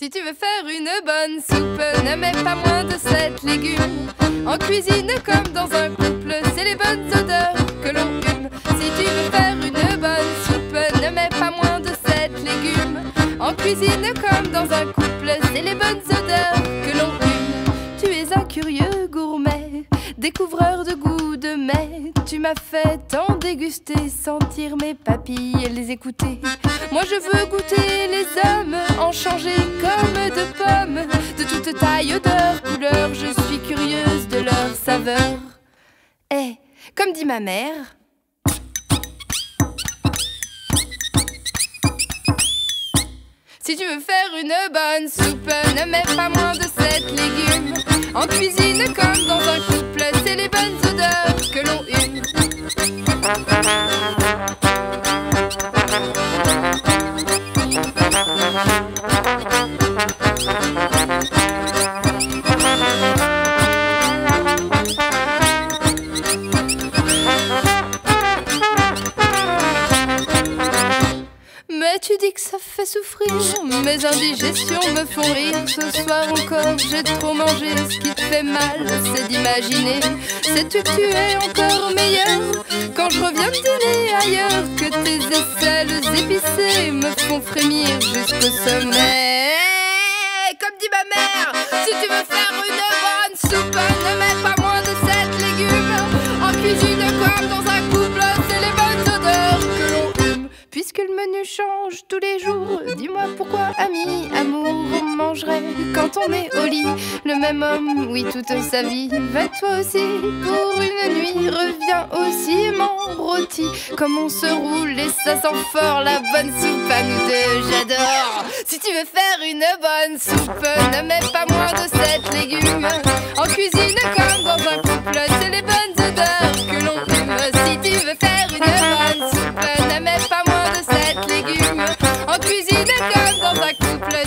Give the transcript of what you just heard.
Si tu veux faire une bonne soupe, ne mets pas moins de 7 légumes. En cuisine comme dans un couple, c'est les bonnes odeurs que l'on hume. Si tu veux faire une bonne soupe, ne mets pas moins de 7 légumes. En cuisine comme dans un couple, c'est les bonnes odeurs que l'on hume. Tu es un curieux gourmet, découvreur de goût de mets. Tu m'as fait tant déguster, sentir mes papilles et les écouter. Moi je veux goûter les hommes, en changer comme de pommes. De toute taille, odeur, couleur, je suis curieuse de leur saveur. Eh, comme dit ma mère... Si tu veux faire une bonne soupe, ne mets pas moins de 7 légumes. En cuisine comme dans un couple, c'est les bonnes odeurs que l'on hume. Mais tu dis que ça fait souffrir, mes indigestions me font rire. Ce soir encore j'ai trop mangé, ce qui te fait mal c'est d'imaginer. Sais-tu que tu es encore meilleur quand je reviens de dîner ailleurs, que tes aisselles épicées me font frémir jusqu'au sommet. Comme dit ma mère, si tu veux faire une bonne soupe, ne mets pas moins de 7 légumes. En cuisine comme dans un couple, c'est les bonnes odeurs que l'on hume. Puisque le menu change tous les jours, dis-moi pourquoi, ami, amour, on mangerait quand on est au lit le même homme, oui, toute sa vie. Va toi aussi pour une nuit, reviens aussi mon rôti. Comme on se roule et ça sent fort la bonne soupe à nous deux, j'adore. Si tu veux faire une bonne soupe, ne mets pas moins de 7 légumes. En cuisine comme dans un couple, c'est les bonnes odeurs que l'on hume. Si tu veux faire une bonne soupe, ne mets pas moins de 7 légumes. En cuisine comme dans un couple,